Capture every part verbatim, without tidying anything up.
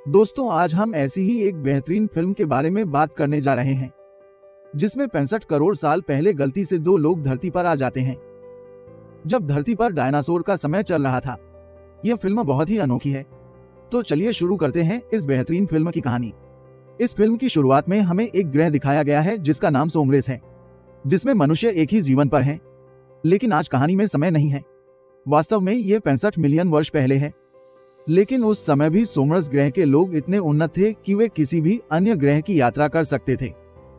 दोस्तों, आज हम ऐसी ही एक बेहतरीन फिल्म के बारे में बात करने जा रहे हैं जिसमें पैंसठ करोड़ साल पहले गलती से दो लोग धरती पर आ जाते हैं जब धरती पर डायनासोर का समय चल रहा था। यह फिल्म बहुत ही अनोखी है। तो चलिए शुरू करते हैं इस बेहतरीन फिल्म की कहानी। इस फिल्म की शुरुआत में हमें एक ग्रह दिखाया गया है जिसका नाम सोमरेस है, जिसमें मनुष्य एक ही जीवन पर हैं। लेकिन आज कहानी में समय नहीं है। वास्तव में यह पैंसठ मिलियन वर्ष पहले है। लेकिन उस समय भी सोमरस ग्रह के लोग इतने उन्नत थे कि वे किसी भी अन्य ग्रह की यात्रा कर सकते थे।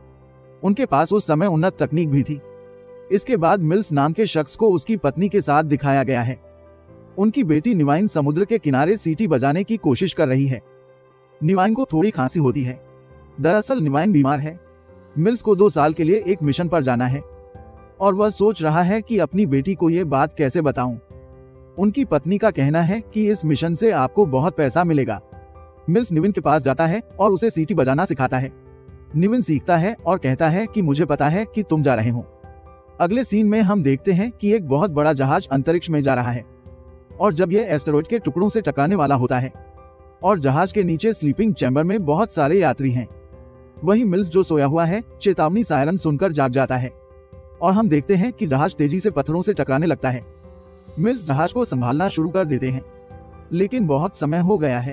उनके पास उस समय उन्नत तकनीक भी थी। इसके बाद मिल्स नाम के शख्स को उसकी पत्नी के साथ दिखाया गया है। उनकी बेटी निवाइन समुद्र के किनारे सीटी बजाने की कोशिश कर रही है। निवाइन को थोड़ी खांसी होती है। दरअसल निवाइन बीमार है। मिल्स को दो साल के लिए एक मिशन पर जाना है और वह सोच रहा है कि अपनी बेटी को यह बात कैसे बताऊं। उनकी पत्नी का कहना है कि इस मिशन से आपको बहुत पैसा मिलेगा। मिल्स निविन के पास जाता है और उसे सीटी बजाना सिखाता है। निविन सीखता है और कहता है कि मुझे पता है कि तुम जा रहे हो। अगले सीन में हम देखते हैं कि एक बहुत बड़ा जहाज अंतरिक्ष में जा रहा है और जब यह एस्टेरॉयड के टुकड़ों से टकराने वाला होता है और जहाज के नीचे स्लीपिंग चैम्बर में बहुत सारे यात्री हैं। वही मिल्स जो सोया हुआ है चेतावनी सायरन सुनकर जाग जाता है और हम देखते हैं कि जहाज तेजी से पत्थरों से टकराने लगता है। मिल्स जहाज को संभालना शुरू कर देते हैं, लेकिन बहुत समय हो गया है।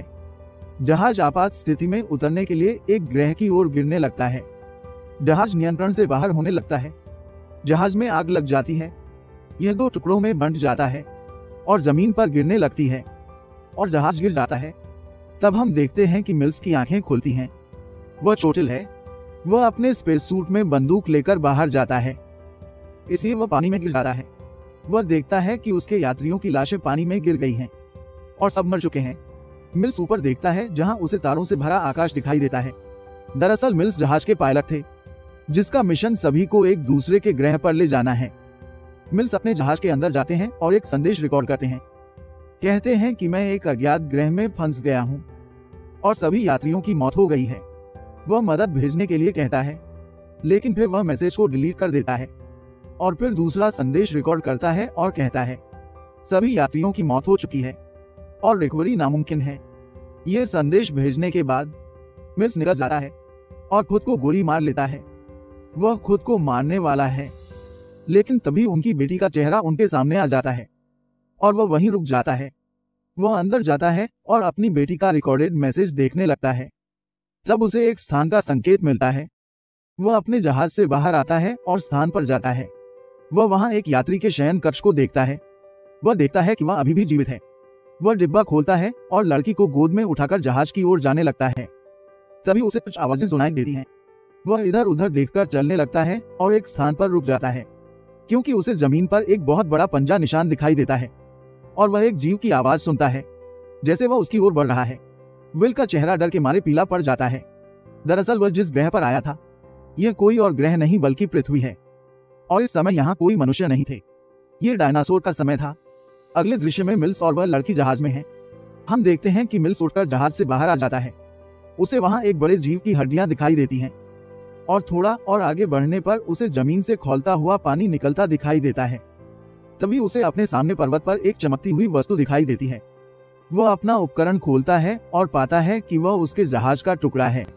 जहाज आपात स्थिति में उतरने के लिए एक ग्रह की ओर गिरने लगता है। जहाज नियंत्रण से बाहर होने लगता है। जहाज में आग लग जाती है। यह दो टुकड़ों में बंट जाता है और जमीन पर गिरने लगती है और जहाज गिर जाता है। तब हम देखते हैं कि मिल्स की आंखें खुलती हैं। वह चोटिल है। वह अपने स्पेस सूट में बंदूक लेकर बाहर जाता है, इसलिए वह पानी में गिर जाता है। वह देखता है कि उसके यात्रियों की लाशें पानी में गिर गई हैं और सब मर चुके हैं। मिल्स ऊपर देखता है जहां उसे तारों से भरा आकाश दिखाई देता है। दरअसल मिल्स जहाज के पायलट थे जिसका मिशन सभी को एक दूसरे के ग्रह पर ले जाना है। मिल्स अपने जहाज के अंदर जाते हैं और एक संदेश रिकॉर्ड करते हैं। कहते हैं कि मैं एक अज्ञात ग्रह में फंस गया हूं और सभी यात्रियों की मौत हो गई है। वह मदद भेजने के लिए कहता है, लेकिन फिर वह मैसेज को डिलीट कर देता है और फिर दूसरा संदेश रिकॉर्ड करता है और कहता है सभी यात्रियों की मौत हो चुकी है और रिकवरी नामुमकिन है। यह संदेश भेजने के बाद मिल्स निकल जाता है और खुद को गोली मार लेता है। वह खुद को मारने वाला है, लेकिन तभी उनकी बेटी का चेहरा उनके सामने आ जाता है और वह वहीं रुक जाता है। वह अंदर जाता है और अपनी बेटी का रिकॉर्डेड मैसेज देखने लगता है। तब उसे एक स्थान का संकेत मिलता है। वह अपने जहाज से बाहर आता है और स्थान पर जाता है। वह वहां एक यात्री के शयन कक्ष को देखता है। वह देखता है कि वह अभी भी जीवित है। वह डिब्बा खोलता है और लड़की को गोद में उठाकर जहाज की ओर जाने लगता है। तभी उसे कुछ आवाजें सुनाई देती हैं। वह इधर उधर देखकर चलने लगता है और एक स्थान पर रुक जाता है क्योंकि उसे जमीन पर एक बहुत बड़ा पंजा निशान दिखाई देता है और वह एक जीव की आवाज सुनता है जैसे वह उसकी ओर बढ़ रहा है। विल का चेहरा डर के मारे पीला पड़ जाता है। दरअसल वह जिस ग्रह पर आया था यह कोई और ग्रह नहीं बल्कि पृथ्वी है और इस समय यहाँ कोई मनुष्य नहीं थे। यह डायनासोर का समय था। अगले दृश्य में मिल्स और वह लड़की जहाज में है। हम देखते हैं कि मिल्स उठकर जहाज से बाहर आ जाता है। उसे वहां एक बड़े जीव की हड्डियां दिखाई देती हैं और थोड़ा और आगे बढ़ने पर उसे जमीन से खौलता हुआ पानी निकलता दिखाई देता है। तभी उसे अपने सामने पर्वत पर एक चमकती हुई वस्तु दिखाई देती है। वह अपना उपकरण खोलता है और पाता है कि वह उसके जहाज का टुकड़ा है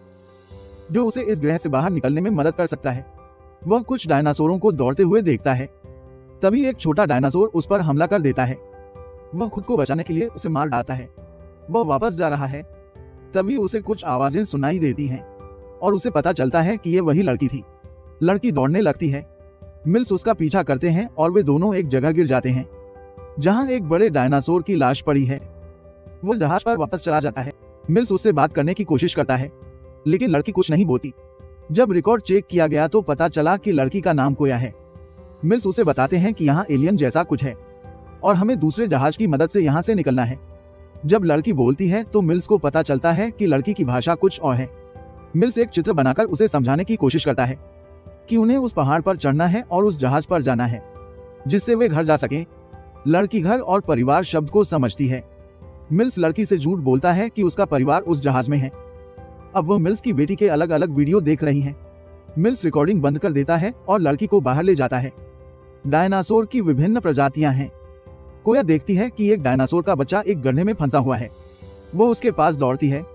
जो उसे इस ग्रह से बाहर निकलने में मदद कर सकता है। वह कुछ डायनासोरों को दौड़ते हुए देखता है। तभी एक छोटा डायनासोर उस पर हमला कर देता है। वह खुद को बचाने के लिए उसे मार डालता है। वह वापस जा रहा है। तभी उसे कुछ आवाजें सुनाई देती हैं और उसे पता चलता है कि यह वही लड़की थी। लड़की दौड़ने लगती है। मिल्स उसका पीछा करते हैं और वे दोनों एक जगह गिर जाते हैं जहां एक बड़े डायनासोर की लाश पड़ी है। वो जहाज पर वापस चला जाता है। मिल्स उससे बात करने की कोशिश करता है, लेकिन लड़की कुछ नहीं बोलती। जब रिकॉर्ड चेक किया गया तो पता चला कि लड़की का नाम कोया है। मिल्स उसे बताते हैं कि यहाँ एलियन जैसा कुछ है और हमें दूसरे जहाज की मदद से यहाँ से निकलना है। जब लड़की बोलती है तो मिल्स को पता चलता है कि लड़की की भाषा कुछ और है। मिल्स एक चित्र बनाकर उसे समझाने की कोशिश करता है कि उन्हें उस पहाड़ पर चढ़ना है और उस जहाज पर जाना है जिससे वे घर जा सकें। लड़की घर और परिवार शब्द को समझती है। मिल्स लड़की से झूठ बोलता है कि उसका परिवार उस जहाज में है। अब वह मिल्स की बेटी के अलग अलग वीडियो देख रही है। मिल्स रिकॉर्डिंग बंद कर देता है और लड़की को बाहर ले जाता है। डायनासोर की विभिन्न प्रजातियां हैं। कोया देखती है कि एक डायनासोर का बच्चा एक गड्ढे में फंसा हुआ है। वो उसके पास दौड़ती है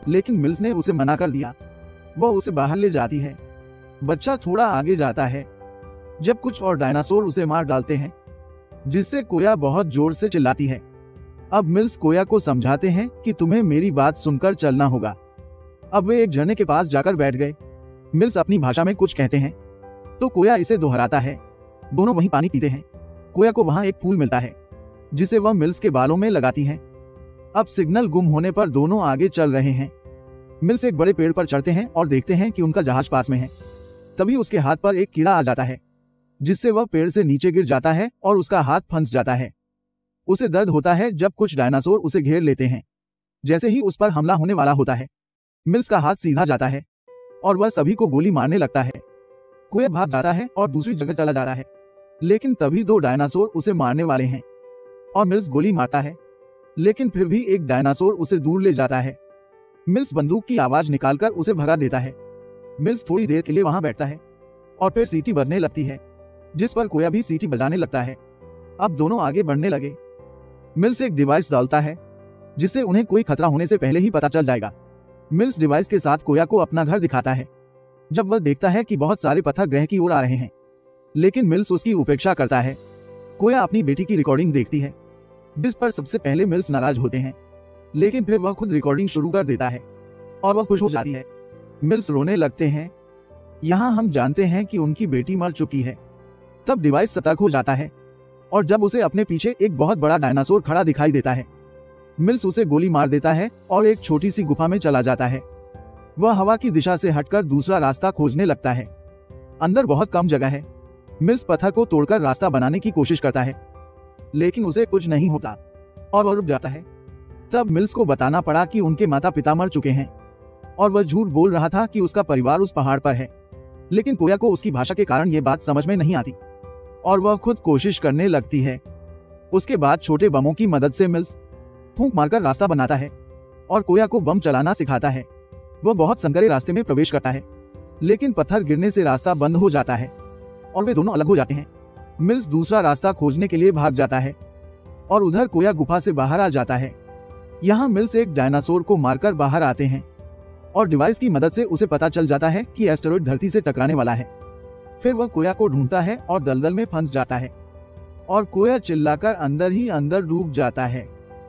लेकिन मिल्स ने उसे मना कर दिया। वह उसे बाहर ले जाती है। बच्चा थोड़ा आगे जाता है जब कुछ और डायनासोर उसे मार डालते हैं, जिससे कोया बहुत जोर से चिल्लाती है। अब मिल्स कोया को समझाते हैं कि तुम्हें मेरी बात सुनकर चलना होगा। अब वे एक झरने के पास जाकर बैठ गए। मिल्स अपनी भाषा में कुछ कहते हैं तो कोया इसे दोहराता है। दोनों वहीं पानी पीते हैं। कोया को वहां एक फूल मिलता है जिसे वह मिल्स के बालों में लगाती है। अब सिग्नल गुम होने पर दोनों आगे चल रहे हैं। मिल्स एक बड़े पेड़ पर चढ़ते हैं और देखते हैं कि उनका जहाज पास में है। तभी उसके हाथ पर एक कीड़ा आ जाता है, जिससे वह पेड़ से नीचे गिर जाता है और उसका हाथ फंस जाता है। उसे दर्द होता है जब कुछ डायनासोर उसे घेर लेते हैं। जैसे ही उस पर हमला होने वाला होता है, मिल्स का हाथ सीधा जाता है और वह सभी को गोली मारने लगता है। कोया भाग जाता है और दूसरी जगह चला जाता है, लेकिन तभी दो डायनासोर उसे मारने वाले हैं और मिल्स गोली मारता है, लेकिन फिर भी एक डायनासोर उसे दूर ले जाता है। मिल्स बंदूक की आवाज निकालकर उसे भगा देता है। मिल्स थोड़ी देर के लिए वहां बैठता है और फिर सीटी बजने लगती है, जिस पर कोया भी सीटी बजाने लगता है। अब दोनों आगे बढ़ने लगे। मिल्स एक डिवाइस डालता है जिससे उन्हें कोई खतरा होने से पहले ही पता चल जाएगा। मिल्स डिवाइस के साथ कोया को अपना घर दिखाता है। जब वह देखता है कि बहुत सारे पत्थर ग्रह की ओर आ रहे हैं, लेकिन मिल्स उसकी उपेक्षा करता है। कोया अपनी बेटी की रिकॉर्डिंग देखती है, जिस पर सबसे पहले मिल्स नाराज होते हैं, लेकिन फिर वह खुद रिकॉर्डिंग शुरू कर देता है और वह खुश हो जाती है। मिल्स रोने लगते हैं। यहाँ हम जानते हैं कि उनकी बेटी मर चुकी है। तब डिवाइस सतर्क हो जाता है और जब उसे अपने पीछे एक बहुत बड़ा डायनासोर खड़ा दिखाई देता है, मिल्स उसे गोली मार देता है और एक छोटी सी गुफा में चला जाता है। वह हवा की दिशा से हटकर दूसरा रास्ता खोजने लगता है। अंदर बहुत कम जगह है। मिल्स पत्थर को तोड़कर रास्ता बनाने की कोशिश करता है, लेकिन उसे कुछ नहीं होता और वह रुक जाता है। तब मिल्स को बताना पड़ा कि उनके माता पिता मर चुके हैं और वह झूठ बोल रहा था कि उसका परिवार उस पहाड़ पर है। लेकिन कोया को उसकी भाषा के कारण यह बात समझ में नहीं आती और वह खुद कोशिश करने लगती है। उसके बाद छोटे बमों की मदद से मिल्स फूंक मारकर रास्ता बनाता है और कोया को बम चलाना सिखाता है। वह बहुत संकरे रास्ते में प्रवेश करता है, लेकिन पत्थर गिरने से रास्ता बंद हो जाता है और वे दोनों अलग हो जाते हैं। मिल्स दूसरा रास्ता खोजने के लिए भाग जाता है और उधर कोया गुफा से बाहर आ जाता है। यहाँ मिल्स एक डायनासोर को मारकर बाहर आते हैं और डिवाइस की मदद से उसे पता चल जाता है कि एस्टेरॉयड धरती से टकराने वाला है। फिर वह कोया को ढूंढता है और दलदल में फंस जाता है और कोया चिल्लाकर अंदर ही अंदर डूब जाता है।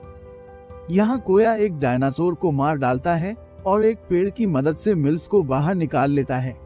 यहाँ कोया एक डायनासोर को मार डालता है और एक पेड़ की मदद से मिल्स को बाहर निकाल लेता है।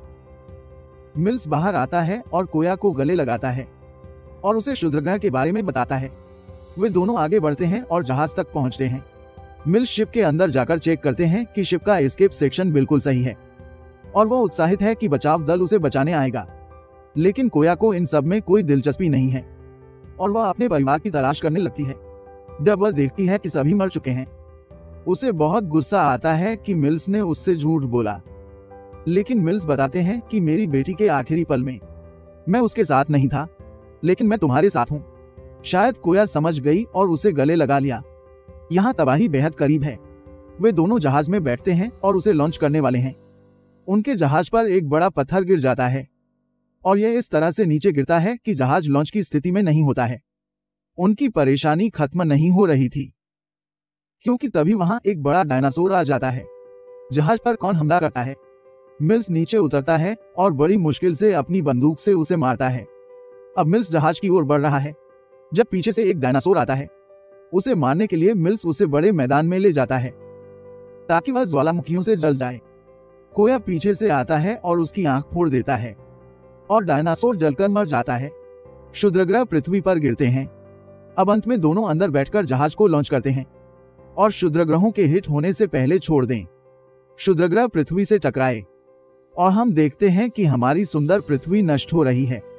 मिल्स बाहर आता है और कोया को गले लगाता है और उसे क्षुद्रग्रह के बारे में बताता है। वे दोनों आगे बढ़ते हैं और जहाज तक पहुंचते हैं। मिल्स शिप के अंदर जाकर चेक करते हैं कि शिप का एस्केप सेक्शन बिल्कुल सही है और वह उत्साहित है कि बचाव दल उसे बचाने आएगा। लेकिन कोया को इन सब में कोई दिलचस्पी नहीं है और वह अपने परिवार की तलाश करने लगती है। जब वह देखती है कि सभी मर चुके हैं, उसे बहुत गुस्सा आता है कि मिल्स ने उससे झूठ बोला। लेकिन मिल्स बताते हैं कि मेरी बेटी के आखिरी पल में मैं उसके साथ नहीं था, लेकिन मैं तुम्हारे साथ हूं। शायद कोया समझ गई और उसे गले लगा लिया। यहाँ तबाही बेहद करीब है। वे दोनों जहाज में बैठते हैं और उसे लॉन्च करने वाले हैं। उनके जहाज पर एक बड़ा पत्थर गिर जाता है और यह इस तरह से नीचे गिरता है कि जहाज लॉन्च की स्थिति में नहीं होता है। उनकी परेशानी खत्म नहीं हो रही थी, क्योंकि तभी वहां एक बड़ा डायनासोर आ जाता है। जहाज पर कौन हमला करता है? मिल्स नीचे उतरता है और बड़ी मुश्किल से अपनी बंदूक से उसे मारता है। अब मिल्स जहाज की ओर बढ़ रहा है जब पीछे से एक डायनासोर आता है। उसे मारने के लिए मिल्स उसे बड़े मैदान में ले जाता है ताकि वह ज्वालामुखियों से जल जाए। कोया पीछे से आता है और उसकी आंख फोड़ देता है और डायनासोर जलकर मर जाता है। क्षुद्रग्रह पृथ्वी पर गिरते हैं। अब अंत में दोनों अंदर बैठकर जहाज को लॉन्च करते हैं और क्षुद्रग्रहों के हिट होने से पहले छोड़ दें। क्षुद्रग्रह पृथ्वी से टकराए और हम देखते हैं कि हमारी सुंदर पृथ्वी नष्ट हो रही है।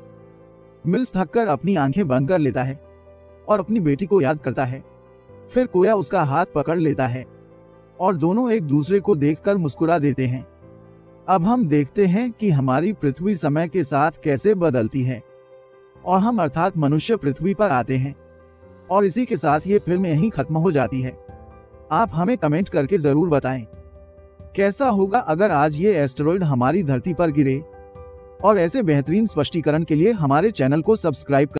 मिल्स थककर अपनी आंखें बंद कर लेता है और अपनी बेटी को याद करता है। फिर कोया उसका हाथ पकड़ लेता है और दोनों एक दूसरे को देखकर मुस्कुरा देते हैं। अब हम देखते हैं कि हमारी पृथ्वी समय के साथ कैसे बदलती है और हम अर्थात मनुष्य पृथ्वी पर आते हैं। और इसी के साथ ये फिल्म यहीं खत्म हो जाती है। आप हमें कमेंट करके जरूर बताएं कैसा होगा अगर आज ये एस्टेरॉयड हमारी धरती पर गिरे। और ऐसे बेहतरीन स्पष्टीकरण के लिए हमारे चैनल को सब्सक्राइब